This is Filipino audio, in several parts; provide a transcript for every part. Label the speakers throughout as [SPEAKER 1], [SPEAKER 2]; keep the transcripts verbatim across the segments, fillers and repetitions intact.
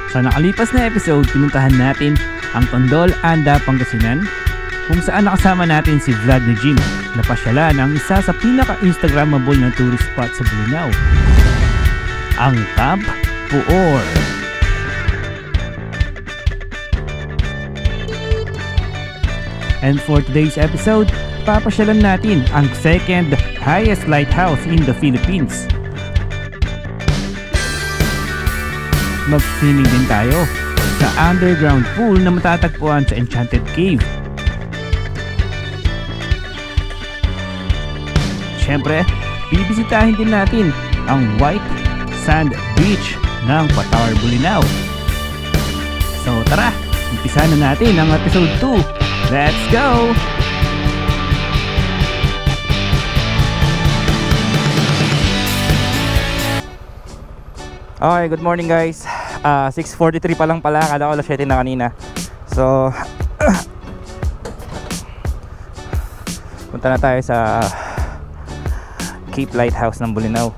[SPEAKER 1] Sa nakalipas na episode, pinuntahan natin ang Tondol, Anda, Pangasinan, kung saan nakasama natin si Vlad ni Jim. Napasyalan ang isa sa pinaka-instagrammable na tourist spot sa Bolinao, ang Camp Puor. And for today's episode, papasyalan natin ang second highest lighthouse in the Philippines. Mag-swimming din tayo sa underground pool na matatagpuan sa Enchanted Cave. Siyempre, bibisitahin din natin ang White Sand Beach ng Patawar, Bolinao. So tara, umpisa na natin ang episode two. Let's go!
[SPEAKER 2] Okay, good morning guys. uh, six forty-three pa lang pala. Kada ko alas siyete na kanina. So punta na tayo sa Cape Lighthouse ng Bolinao.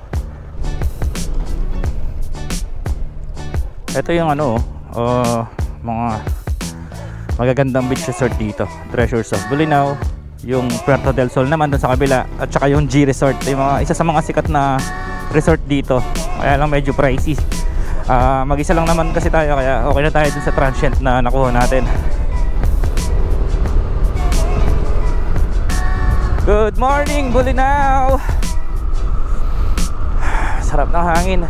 [SPEAKER 2] Ito yung ano uh, mga magagandang beach resort dito. Treasures of Bolinao, yung Puerto del Sol naman dun sa kabila, at saka yung G Resort, yung mga, isa sa mga sikat na resort dito. Kaya lang medyo pricey. uh, Mag-isa lang naman kasi tayo, kaya okay na tayo dun sa transient na nakuha natin. Good morning Bolinao! Sarap ng hangin.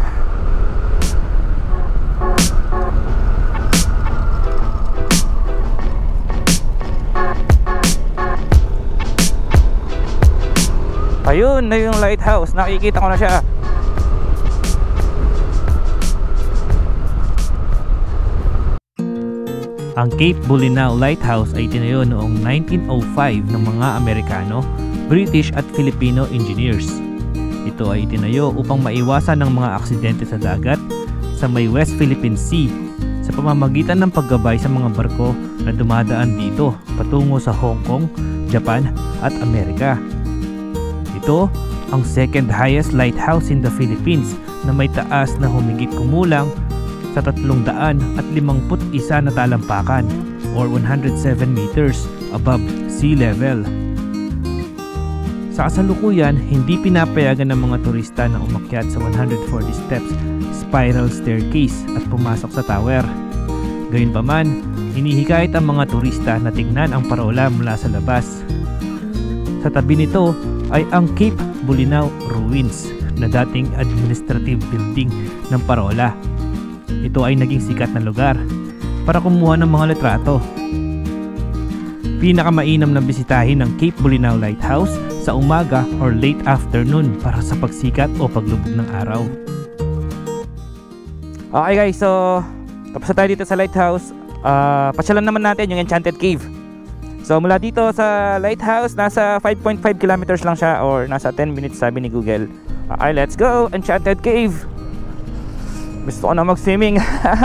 [SPEAKER 2] Ayun na yung lighthouse, nakikita ko na siya.
[SPEAKER 1] Ang Cape Bolinao Lighthouse ay tinayo noong nineteen oh five ng mga Amerikano, British at Filipino engineers. Ito ay itinayo upang maiwasan ng mga aksidente sa dagat sa may West Philippine Sea sa pamamagitan ng paggabay sa mga barko na dumadaan dito patungo sa Hong Kong, Japan at Amerika. Ito ang second highest lighthouse in the Philippines na may taas na humigit kumulang sa tatlong daan at limangput isa na talampakan or one hundred seven meters above sea level. Sa kasalukuyan, hindi pinapayagan ng mga turista na umakyat sa one hundred forty steps spiral staircase at pumasok sa tower. Gayunpaman, hinihikayat ang mga turista na tignan ang parola mula sa labas. Sa tabi nito ay ang Cape Bolinao Ruins na dating administrative building ng parola. Ito ay naging sikat na lugar para kumuha ng mga litrato. Pinakamainam na bisitahin ng Cape Bolinao Lighthouse sa umaga or late afternoon para sa pagsikat o paglubog ng araw.
[SPEAKER 2] Okay guys, so tapos na tayo dito sa lighthouse. uh, Pasyalan naman natin yung Enchanted Cave. So mula dito sa lighthouse, nasa five point five kilometers lang siya or nasa ten minutes sabi ni Google. Okay, let's go! Enchanted Cave! Gusto ko na mag-swimming.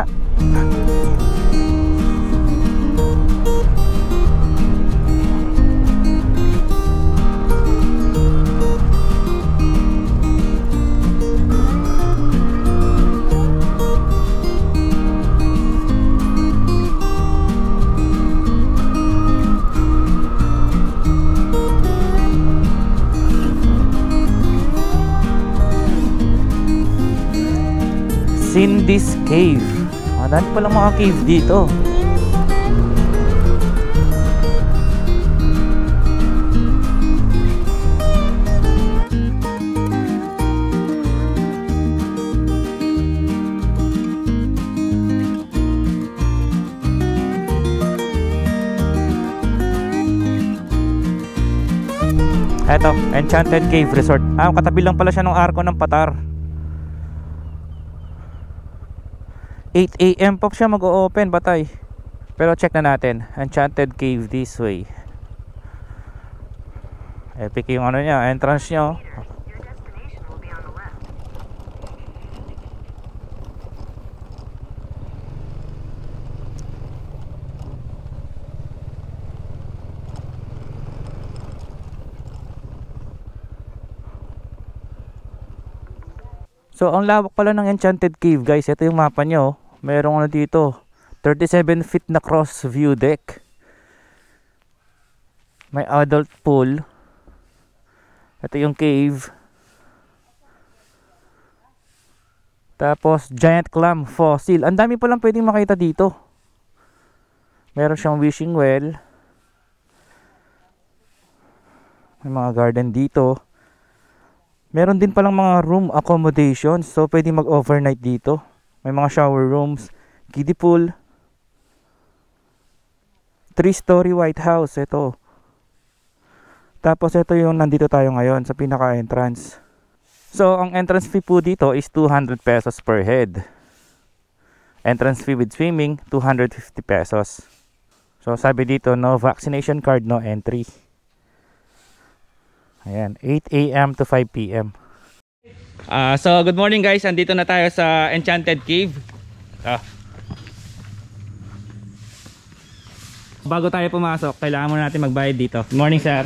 [SPEAKER 2] Cindy's Cave. Ah, dami palang mga cave dito. Eto, Enchanted Cave Resort. Ah, katabi lang pala siya ng arko ng Patar. eight a m pa siya mag-o-open, batay. Pero check na natin. Enchanted Cave this way. Epic yung ano niya, entrance niya. So ang lawak pala ng Enchanted Cave guys. Ito yung mapa nyo. Merong ano dito, thirty-seven feet na cross view deck. May adult pool. Ito yung cave. Tapos giant clam fossil. Ang dami pa lang pwedeng makita dito. Meron siyang wishing well. May mga garden dito. Meron din palang mga room accommodations. So pwedeng mag-overnight dito. May mga shower rooms, kiddie pool. Three-story White House. Ito. Tapos ito yung nandito tayo ngayon sa pinaka-entrance. So ang entrance fee po dito is two hundred pesos per head. Entrance fee with swimming, two hundred fifty pesos. So sabi dito, no vaccination card, no entry. Ayan, eight A M to five P M Uh, so good morning guys, andito na tayo sa Enchanted Cave. Ah. Bago tayo pumasok, kailangan muna natin magbayad dito. Good morning sir.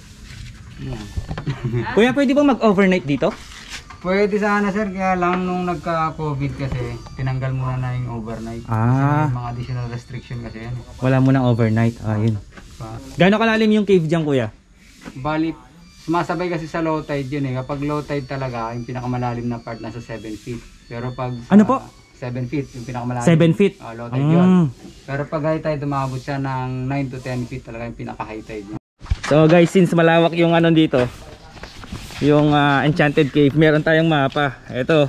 [SPEAKER 2] Kuya, pwede ba mag-overnight dito?
[SPEAKER 3] Pwede sana sir, kaya lang nung nagka-COVID kasi tinanggal muna na yung overnight.
[SPEAKER 2] Ah.
[SPEAKER 3] Kasi may mga additional restriction kasi yan.
[SPEAKER 2] Wala mo ng overnight. Ayun.
[SPEAKER 3] Pa.
[SPEAKER 2] Gaano kalalim yung cave dyan kuya?
[SPEAKER 3] Bali, sumasabay kasi sa low tide yun eh. Kapag low tide talaga, yung pinakamalalim na part nasa seven feet. Pero pag sa
[SPEAKER 2] Ano po?
[SPEAKER 3] seven feet, yung pinakamalalim.
[SPEAKER 2] seven feet?
[SPEAKER 3] Oh, low tide
[SPEAKER 2] Mm.
[SPEAKER 3] yun. Pero pag high tide, umabot siya ng nine to ten feet talaga yung pinaka-high tide niya.
[SPEAKER 2] So guys, since malawak yung ano dito, yung uh, Enchanted Cave, meron tayong mapa. Ito.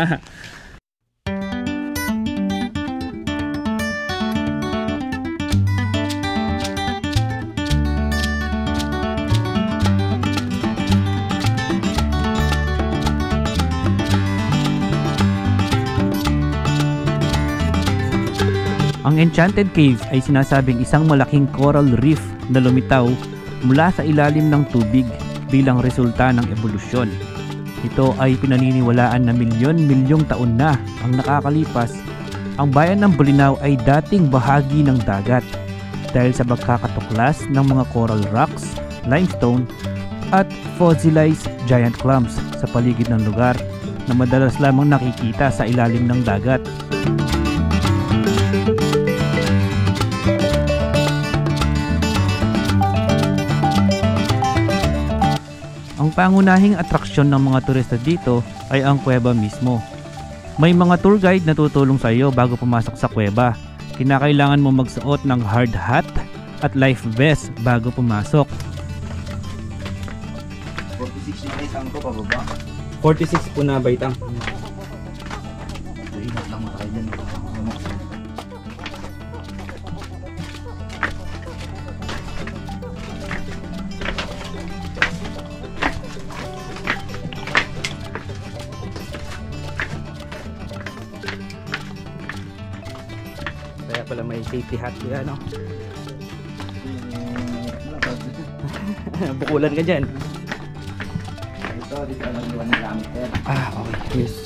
[SPEAKER 1] Ang Enchanted Cave ay sinasabing isang malaking coral reef na lumitaw mula sa ilalim ng tubig bilang resulta ng ebolusyon. Ito ay pinaniniwalaan na milyon-milyong taon na ang nakakalipas. Ang bayan ng Bolinao ay dating bahagi ng dagat dahil sa pagkakatuklas ng mga coral rocks, limestone at fossilized giant clams sa paligid ng lugar na madalas lamang nakikita sa ilalim ng dagat. Ang pangunahing atraksyon ng mga turista dito ay ang kuweba mismo. May mga tour guide na tutulong sa iyo bago pumasok sa kuweba. Kinakailangan mo magsuot ng hard hat at life vest bago pumasok.
[SPEAKER 4] forty-six na baitang ko pababa.
[SPEAKER 2] forty-six po na baitang.
[SPEAKER 4] Ingat lang tayo dyan.
[SPEAKER 2] Kaya pala may safety hat yan, no? Bukulan ka dyan.
[SPEAKER 4] Ito, dito ang nagluwan ng gamit eh.
[SPEAKER 2] Ah, okay. Yes.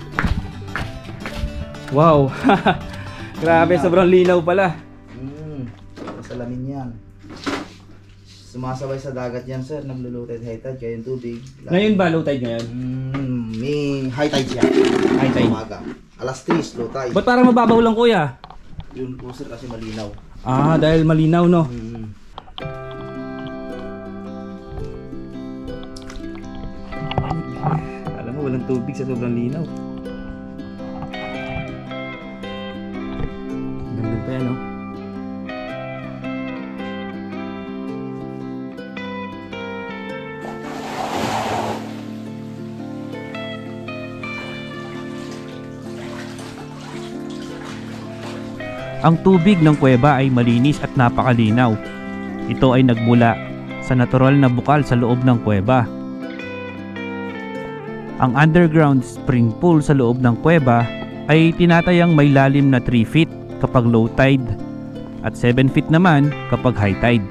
[SPEAKER 2] Wow! Grabe, sobrang linaw pala.
[SPEAKER 4] Hmm, salamin yan. Sumasabay sa dagat yan sir, nang low tide, high tide, kaya yung tubig.
[SPEAKER 2] Ngayon ba low tide ngayon?
[SPEAKER 4] Hmm, may high tide siya.
[SPEAKER 2] High tide.
[SPEAKER 4] Umaga. Alas tres, low tide.
[SPEAKER 2] Ba't parang mababaw lang kuya?
[SPEAKER 4] Yun po sir kasi malinaw.
[SPEAKER 2] Ah, dahil malinaw, no?
[SPEAKER 4] Hmm.
[SPEAKER 2] Alam mo, walang tubig sa sobrang linaw. Ganda pa yan, no?
[SPEAKER 1] Ang tubig ng kuweba ay malinis at napakalinaw. Ito ay nagmula sa natural na bukal sa loob ng kuweba. Ang underground spring pool sa loob ng kuweba ay tinatayang may lalim na three feet kapag low tide at seven feet naman kapag high tide.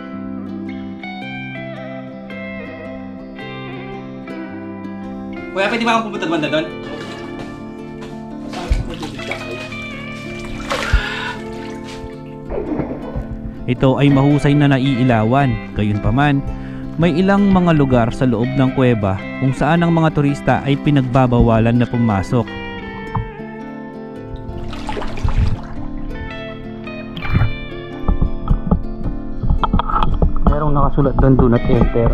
[SPEAKER 2] Kuya, pwede ba akong pumunta banda doon?
[SPEAKER 1] Ito ay mahusay na naiilawan. Gayunpaman, may ilang mga lugar sa loob ng kuweba kung saan ang mga turista ay pinagbabawalan na pumasok. Merong nakasulat doon, do not enter.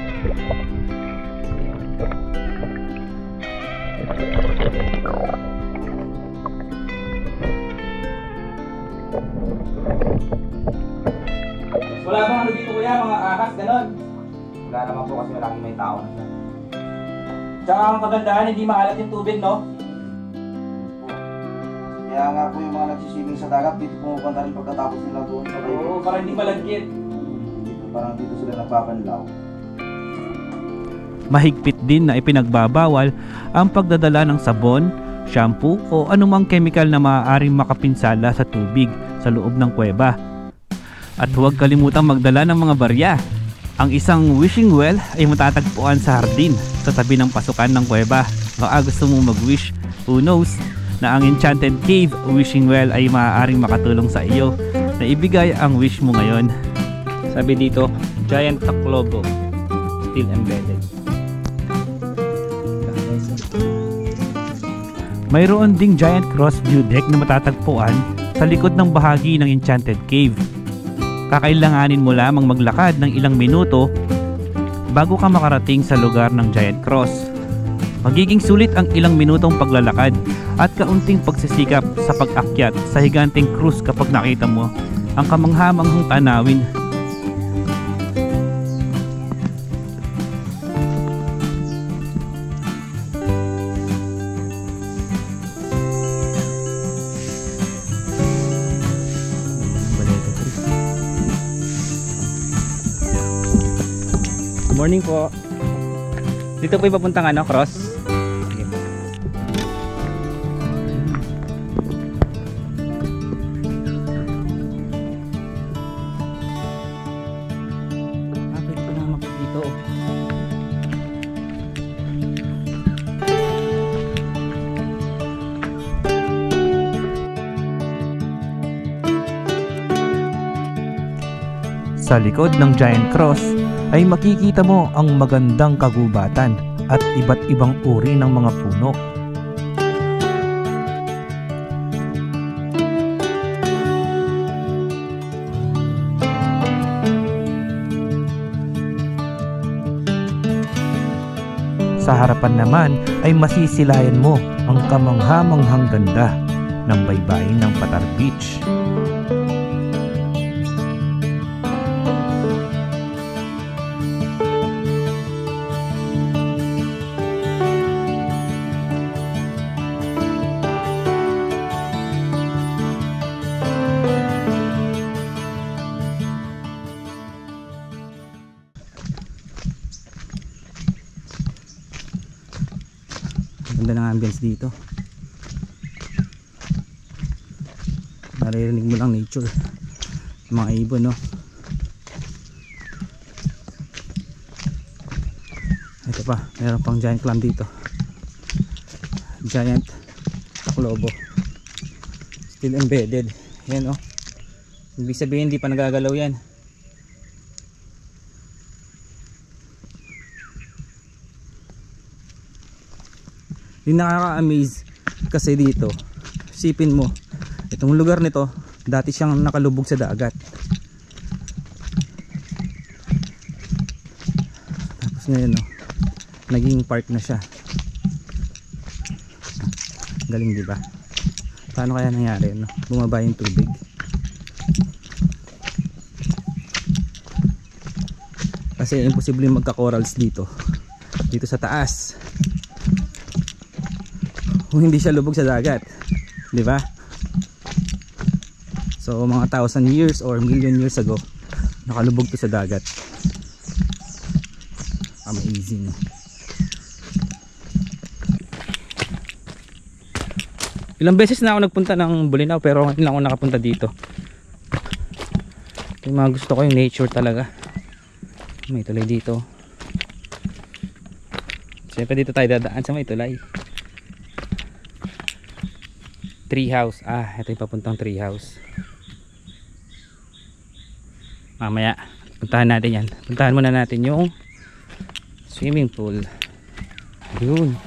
[SPEAKER 2] Wala bang ano dito kuya, mga ahas, ganon?
[SPEAKER 4] Wala naman po kasi laging may tao na siya.
[SPEAKER 2] Tsaka ang kagandahan, hindi maalat yung tubig, no?
[SPEAKER 4] Kaya nga po yung mga nagsiswimming sa dagat, dito pumupunta rin pagkatapos nila doon sa bayo.
[SPEAKER 2] Oo, para hindi malagkit.
[SPEAKER 4] Dito, parang dito sila nagpapanlaw.
[SPEAKER 1] Mahigpit din na ipinagbabawal ang pagdadala ng sabon, shampoo o anumang chemical na maaaring makapinsala sa tubig sa loob ng kuweba. At huwag kalimutang magdala ng mga barya. Ang isang wishing well ay matatagpuan sa hardin sa tabi ng pasukan ng kuweba. Baka gusto mong mag-wish, who knows, na ang Enchanted Cave wishing well ay maaaring makatulong sa iyo na ibigay ang wish mo ngayon. Sabi dito, Giant Taclobo, still embedded. Mayroon ding giant cross view deck na matatagpuan sa likod ng bahagi ng Enchanted Cave. Kakailanganin mo lamang maglakad ng ilang minuto bago ka makarating sa lugar ng Giant Cross. Magiging sulit ang ilang minutong paglalakad at kaunting pagsisikap sa pag-akyat sa higanting krus kapag nakita mo ang kamanghamanghang tanawin. Morning po. Dito po yung papuntang ano, cross? Sige po. Ah, pwede po naman makit dito. Sa likod ng Giant Cross ay makikita mo ang magandang kagubatan at iba't ibang uri ng mga puno. Sa harapan naman ay masisilayan mo ang kamanghamanghang ganda ng baybayin ng Patar Beach. Ganda ng ambience dito. Naririnig mo lang nature, mga ibon, no? Ito pa, meron pang giant clam dito. Giant Taclobo, still embedded. Yan, oh. Ibig sabihin hindi pa nagagalaw yan. Yung nakaka-amaze kasi dito, isipin mo, itong lugar nito dati siyang nakalubog sa dagat, tapos ngayon, no, naging park na siya. Galing, di ba? Paano kaya nangyari, no? Bumaba yung tubig. Kasi imposible magka-corals dito dito sa taas kung hindi siya lubog sa dagat, di ba? So mga thousand years or million years ago, nakalubog to sa dagat. Amazing. Ilang beses na ako nagpunta ng Bolinao pero ngayon lang ako nakapunta dito. Yung mga gusto ko yung nature talaga. May tulay dito.
[SPEAKER 2] Siyempre dito tayo dadaan sa may tulay. Tree house. Ah, ito yung papuntang tree house. Mamaya puntahan natin yan. Puntahan muna natin yung swimming pool. Yun.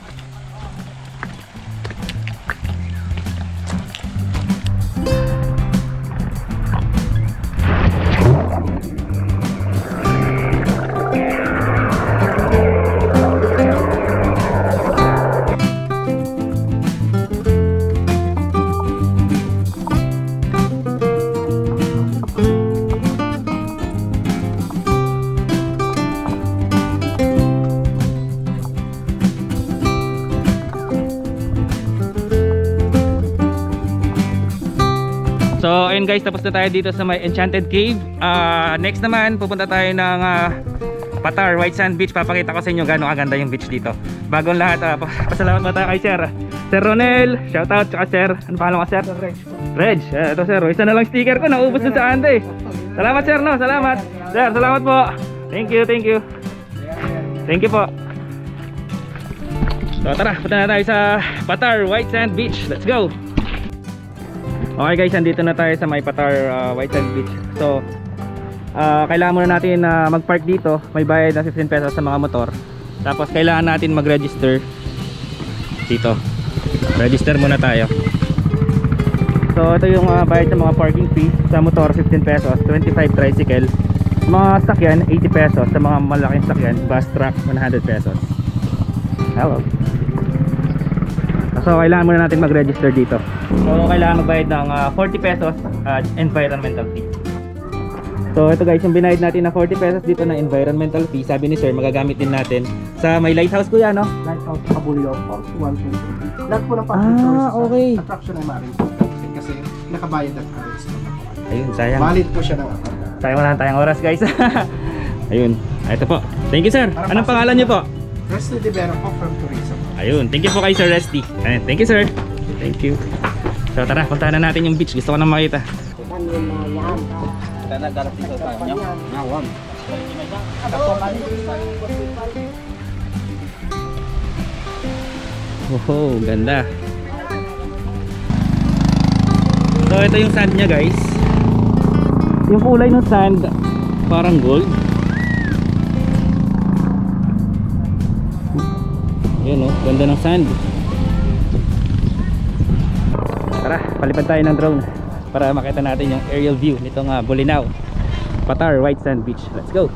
[SPEAKER 2] So ayun guys, tapos na tayo dito sa may Enchanted Cave. uh, Next naman pupunta tayo ng uh, Patar, White Sand Beach. Papakita ko sa inyo gano'ng kaganda yung beach dito. Bagong lahat, uh, pasalamat mo tayo kay Sir Sir Ronel, shoutout. Tsaka Sir, ano pangalan ko Sir? Reg. Reg, uh, ito Sir, isa na lang sticker ko, naubos na sa ande. Salamat Sir, no? Salamat Sir, salamat po. Thank you, thank you. Thank you po. So tara, punta na tayo sa Patar, White Sand Beach. Let's go. Okay guys, andito na tayo sa may Patar uh, White Sand Beach. So uh, kailangan muna natin uh, mag-park dito. May bayad na fifteen pesos sa mga motor. Tapos kailangan natin mag-register dito. Register muna tayo. So ito yung uh, bayad sa mga parking fee. Sa motor fifteen pesos, twenty-five tricycle. Mga sakyan eighty pesos. Sa mga malaking sakyan, bus truck one hundred pesos. Hello. So kailangan muna natin mag-register dito. So kailangan magbayad ng uh, forty pesos at uh, environmental fee. So ito guys, yung binayad natin na forty pesos dito na environmental fee, sabi ni Sir magagamit din natin sa may lighthouse kuya, no?
[SPEAKER 5] Lighthouse Cabulio Falls one twenty. Lahat po ng
[SPEAKER 2] Ah,
[SPEAKER 5] public
[SPEAKER 2] okay.
[SPEAKER 5] attraction ay maaaring po kasi nakabayad at alis naman po.
[SPEAKER 2] Ayun, sayang.
[SPEAKER 5] Valid po siya ng
[SPEAKER 2] Sayang wala na tayong oras guys. Ayun, ito po. Thank you Sir. Anong pangalan niyo po?
[SPEAKER 5] Resty de Vera po from Tourism.
[SPEAKER 2] Ayun, thank you po kay Sir Resty. Ayun, thank you Sir. Thank you. So tara, puntahan na natin yung beach. Gusto ko na makita. Oh, ganda. So ito yung sand niya guys. Yung kulay ng sand parang gold. Yun oh, ganda ng sand. Tara, palipad tayo ng drone para makita natin yung aerial view nitong uh, Bolinao Patar White Sand Beach. Let's go.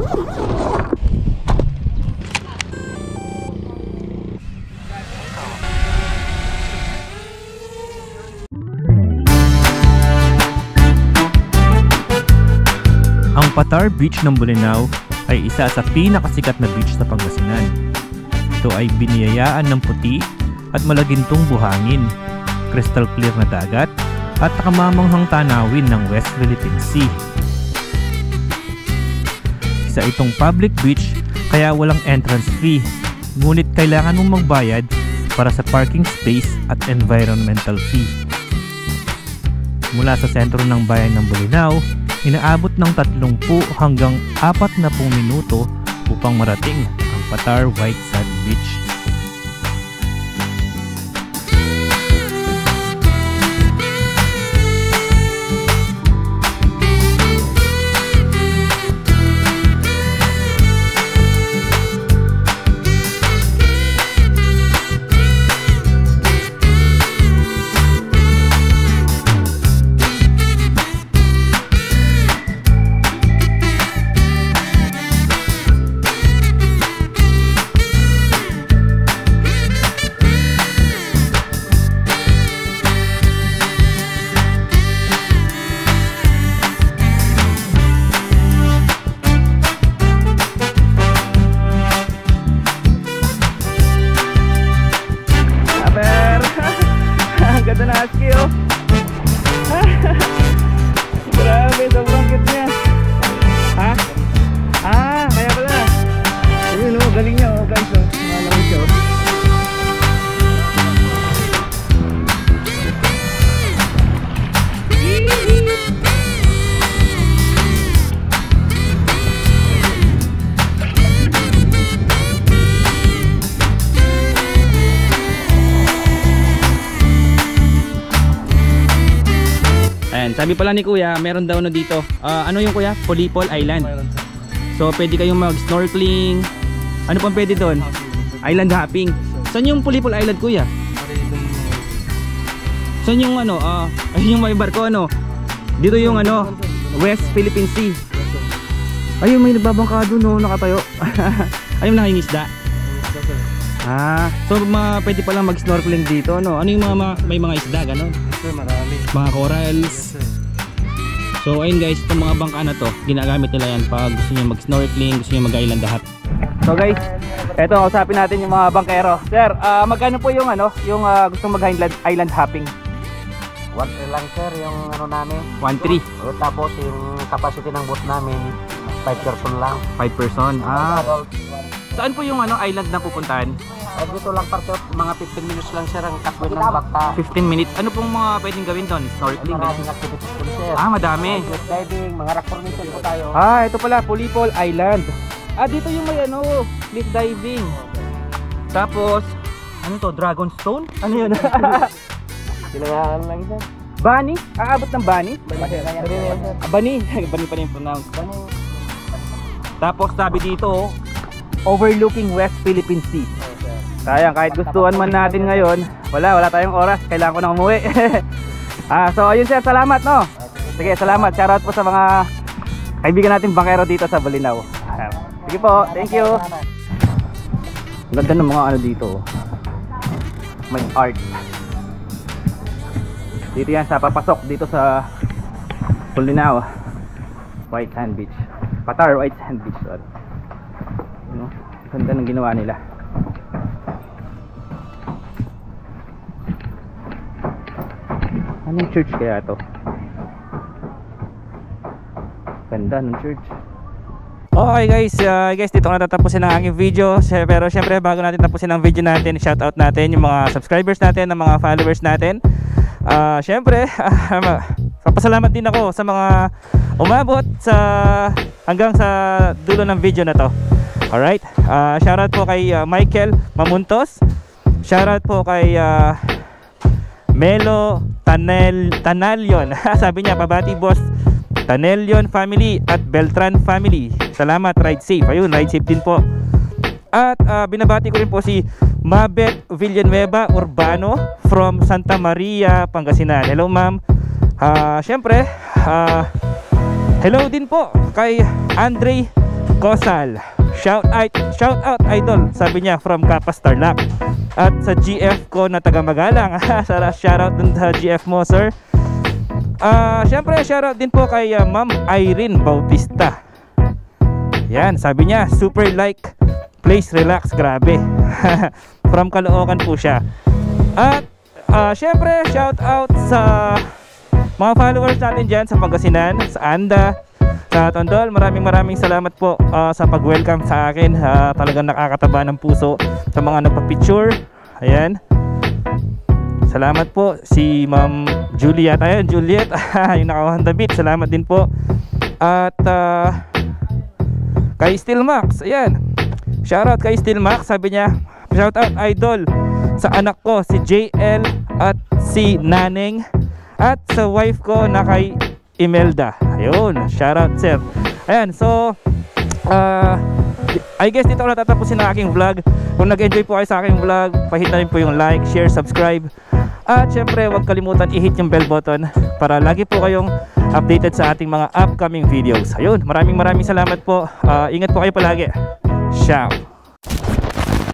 [SPEAKER 1] Ang Patar Beach ng Bolinao ay isa sa pinakasikat na beach sa Pangasinan. Ito ay biniyayaan ng puti at malagintong buhangin, crystal clear na dagat at kamamanghang tanawin ng West Philippine Sea. Isa itong public beach kaya walang entrance fee, ngunit kailangan mong magbayad para sa parking space at environmental fee. Mula sa sentro ng bayan ng Bolinao, inaabot ng tatlumpu hanggang apat na pung minuto upang marating ang Patar White Sand Beach. Ayan, sabi pala ni Kuya, meron daw na dito. Ah, ano yung Kuya? Polipol Island. So pwede kayong mag-snorkeling. Ano pang pwede doon? Island hopping. Saan yung Polipol Island, Kuya? Saan yung ano? Ah, ayun yung may barko ano? Dito yung ano, West Philippine Sea. Ayun, may nagbabangka doon, no, nakatayo. Ayun, nangingisda. Ah, so mga pwede pala mag-snorkeling dito, no? Ano yung mga, mga may mga isda, gano'n?
[SPEAKER 5] Sir, marami.
[SPEAKER 1] Mga corals. So ayun guys, itong mga bangka na to, ginagamit nila yan pag gusto niyo mag-snorkeling, gusto niyo mag-island lahat. So guys, eto, usapin natin yung mga bangkero. Sir, uh, magkano po yung ano, yung uh, gustong mag-island island hopping?
[SPEAKER 6] one three lang sir yung ano namin.
[SPEAKER 1] one three.
[SPEAKER 6] O, tapos yung capacity ng boat namin five person lang.
[SPEAKER 1] five person. Ah. Saan po yung ano island na pupuntahan?
[SPEAKER 6] Eh, dito lang parte mga fifteen minutes lang sir ang katwin ng bangka.
[SPEAKER 1] fifteen minutes. Ano pong mga pwedeng gawin doon? Snorkeling?
[SPEAKER 6] Maraming activities po sir.
[SPEAKER 1] Ah, madami.
[SPEAKER 6] Jet diving, mga rock formation po tayo.
[SPEAKER 1] Ah, ito pala, Polipol Island. Ah, dito yung may ano, cliff diving. Tapos, ano to, Dragonstone? Ano yun?
[SPEAKER 6] Kailangan lang sir.
[SPEAKER 1] Bunny? Aabot ng bunny?
[SPEAKER 6] Bani.
[SPEAKER 1] Ah, Bunny. Bunny pa rin yung pronounce. Tapos sabi dito, overlooking West Philippine Sea. Sayang, kahit gustuhan man natin ngayon, wala, wala tayong oras. Kailangan ko na umuwi. Ah, so ayun sir, salamat no. Sige, salamat. Shoutout po sa mga kaibigan natin bangkero dito sa Bolinao. Sige po, thank you. Ganda ng mga ano dito. May art. Dito yan sa papasok dito sa Bolinao. White Sand Beach. Patar White Sand Beach. Ano? Ganda ng ginawa nila. Anong church kaya to? Ganda ng church. Okay guys, uh, guys dito na tatapusin ang aking video. Pero syempre bago natin tapusin ang video natin, shoutout natin yung mga subscribers natin, ang mga followers natin. Uh, syempre, uh, papasalamat din ako sa mga umabot sa hanggang sa dulo ng video na to. Alright, uh, shoutout po kay uh, Michael Mamuntos. Shoutout po kay uh, Melo Tanel Tanalion. Sabi niya, pabati boss Tanelion family at Beltran family. Salamat, ride safe. Ayun, ride safe din po. At uh, binabati ko rin po si Mabet Villanueva Urbano from Santa Maria, Pangasinan. Hello ma'am. Uh, Siyempre, uh, hello din po kay Andre Cosal. Shout out, shout out idol, sabi niya, from Kapas Tarlac. At sa G F ko na taga Magalang. Shout out dun sa G F mo sir. Uh, Siyempre, shout out din po kay uh, Ma'am Irene Bautista. Yan, sabi niya, super like, place relax, grabe. From Caloocan po siya. At uh, syempre shout out sa mga followers natin dyan sa Pangasinan, sa Anda, sa Tondol. Maraming maraming salamat po uh, sa pag-welcome sa akin. uh, Talagang nakakataba ng puso sa mga nagpa-picture. Ayan, salamat po si Ma'am Juliet. Ayan, Juliet yung naka-Honda Beat, salamat din po. At uh, kay Stillmax, ayan, shoutout kay Stillmax, sabi niya, shoutout idol sa anak ko si J L at si Naneng, at sa wife ko na kay Imelda. Ayun, shoutout sir. Ayan, so uh, I guess dito ko natatapusin ang aking vlog. Kung nag-enjoy po kayo sa aking vlog, pahit na rin po yung like, share, subscribe. At syempre, huwag kalimutan i-hit yung bell button para lagi po kayong updated sa ating mga upcoming videos. Ayun, maraming maraming salamat po. uh, Ingat po kayo palagi. Ciao.